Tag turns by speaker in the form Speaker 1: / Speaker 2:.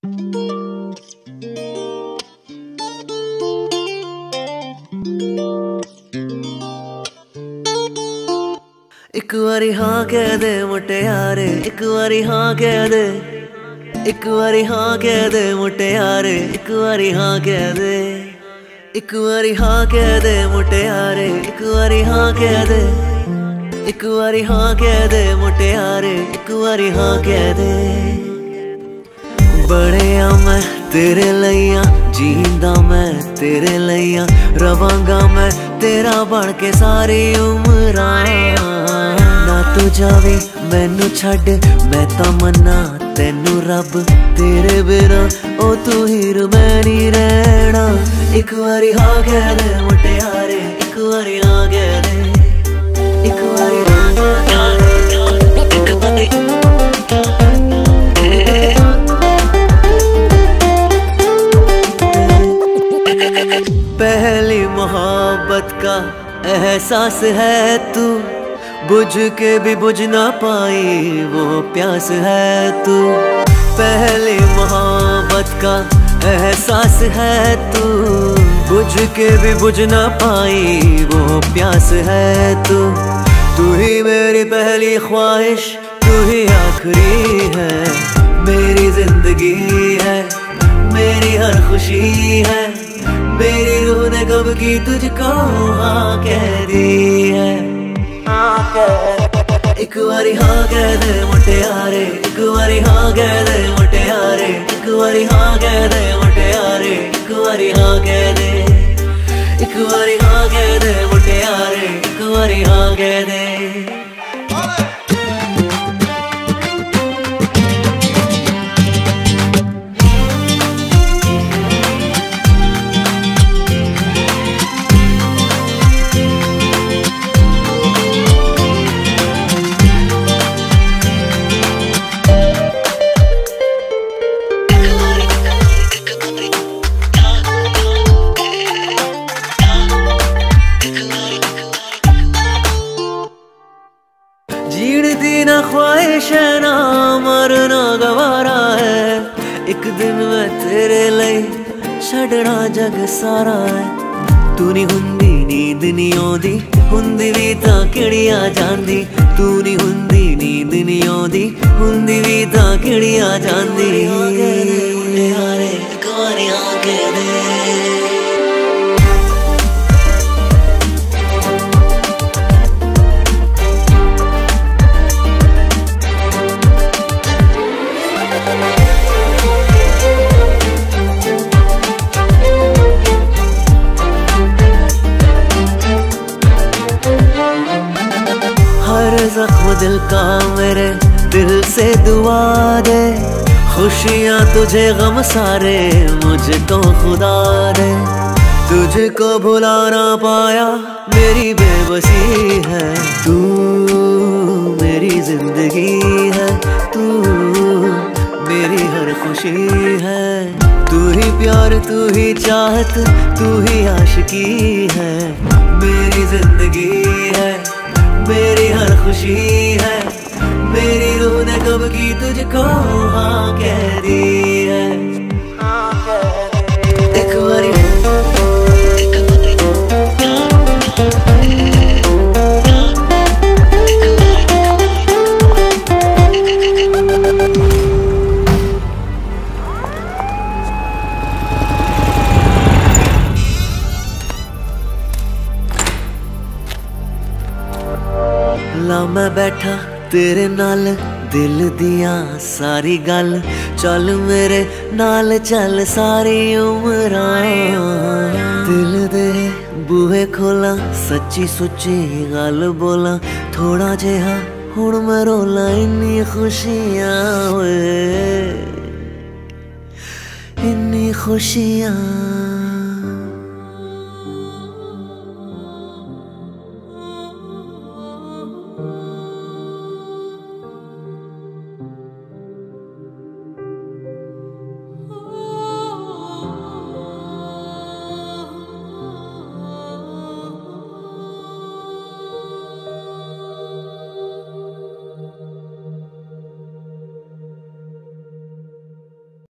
Speaker 1: एक बारी हाँ कह दे मुटियारे, एक बारी हाँ कह दे, एक बारी हाँ कह दे मुटियारे, एक बारी हाँ कह दे, एक बारी हाँ कह दे मुटियारे, एक बारी हाँ कह दे, एक बारी हाँ कह दे मुटियारे, एक बारी हाँ कह दे। बड़िया मैं तेरे लइया, जींदा मैं तेरे लइया, रवांगा मैं तेरा बन के सारी उम्र। ना तू जावे मैनू छड्ड, मैं तमन्ना तेनू रब, तेरे बिना ओ तू हीर मैं नहीं रहना। एक बारी हाँ कह दे मुटियारे, एक बारी हाँ कह दे, एक बारी हाँ कह दे, एक बारी। पहली मोहब्बत का एहसास है तू, बुझ के भी बुझ ना पाई वो प्यास है तू। पहली मोहब्बत का एहसास है तू, बुझ के भी बुझ ना पाई वो प्यास है तू। तू ही मेरी पहली ख्वाहिश, तू ही आखिरी है, मेरी जिंदगी है, मेरी हर खुशी है, मेरी रूह ने कब की तुझको हाँ कह दी है। एक बारी हाँ कह दे मुटियारे, एक बारी हाँ कह दे मुटियारे, एक बारी हाँ कह दे मुटियारे, एक बारी हाँ कह दे, एक बारी हाँ कह दे मुटियारे, एक बारी हाँ कह दे। जीण दी ना ख्वाहिश है ना मरना गवारा है, एक दिन मैं तेरे लिए छड़ना जग सारा है। तू नहीं हुंदी नींद नहीं आउंदी, हुंदी भी तां किड़िया जांदी, तू नहीं हुंदी नींद नहीं आउंदी, हुंदी भी तां किड़िया जांदी। यारे एक बारी हाँ कह दे, जख्म दिल का मेरे दिल से दुआ दे, खुशियाँ तुझे गम सारे मुझको खुदा दे। तुझको भुला ना पाया मेरी बेबसी है, तू मेरी जिंदगी है, तू मेरी हर खुशी है। तू ही प्यार, तू ही चाहत, तू ही आशिकी है, मेरी जिंदगी है, मेरी हर खुशी है, मेरी रूह ने कब की तुझको हाँ कह दी है। एक बारी ला मैं बैठा तेरे नाल दिल दिया सारी गल, चल मेरे नाल चल सारी उम्र। दिल दे बूहे खोला सच्ची सुच्ची गल बोला, थोड़ा जिहा हुण मैं रोला इन्नी खुशियां, इन्नी खुशियां।